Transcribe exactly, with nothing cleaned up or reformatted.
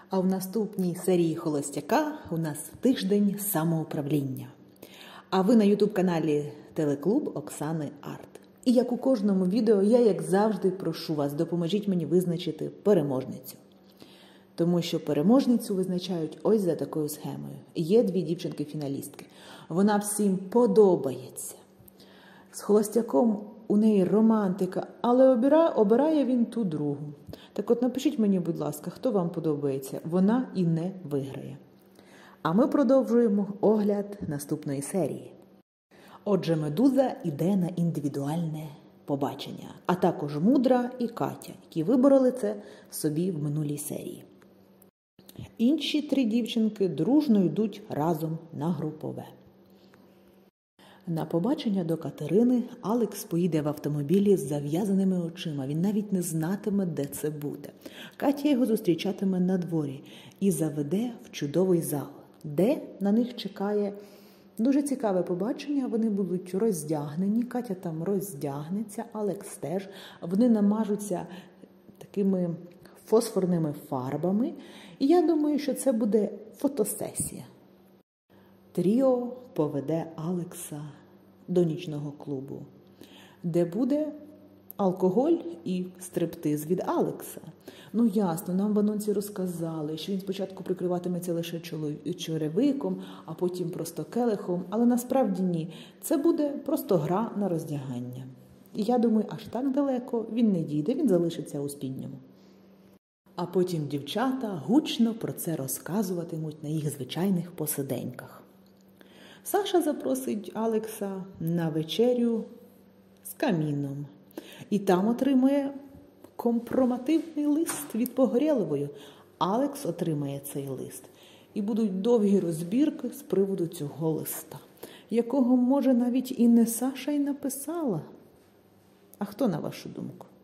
А в наступній серії «Холостяка» у нас тиждень самоуправління. А ви на ютуб-каналі Телеклуб Оксани Арт. І як у кожному відео, я, як завжди, прошу вас, допоможіть мені визначити переможницю. Тому що переможницю визначають ось за такою схемою. Є дві дівчинки-фіналістки. Вона всім подобається. З холостяком у неї романтика, але обирає, обирає він ту другу. Так от напишіть мені, будь ласка, хто вам подобається. Вона і не виграє. А ми продовжуємо огляд наступної серії. Отже, Медуза йде на індивідуальне побачення, а також Мудра і Катя, які вибороли це собі в минулій серії. Інші три дівчинки дружно йдуть разом на групове. На побачення до Катерини Алекс поїде в автомобілі з зав'язаними очима. Він навіть не знатиме, де це буде. Катя його зустрічатиме на дворі і заведе в чудовий зал, де на них чекає дуже цікаве побачення. Вони будуть роздягнені, Катя там роздягнеться, Алекс теж. Вони намажуться такими фосфорними фарбами. І я думаю, що це буде фотосесія. Тріо поведе Алекса до нічного клубу, де буде алкоголь і стриптиз від Алекса. Ну ясно, нам в анонсі розказали, що він спочатку прикриватиметься лише черевиком, а потім просто келихом, але насправді ні. Це буде просто гра на роздягання. І я думаю, аж так далеко він не дійде, він залишиться у спідньому. А потім дівчата гучно про це розказуватимуть на їх звичайних посиденьках. Саша запросить Алекса на вечерю з каміном. І там отримує компромативний лист від Погорєлової. Алекс отримає цей лист. І будуть довгі розбірки з приводу цього листа, якого, може, навіть і не Саша й написала. А хто, на вашу думку?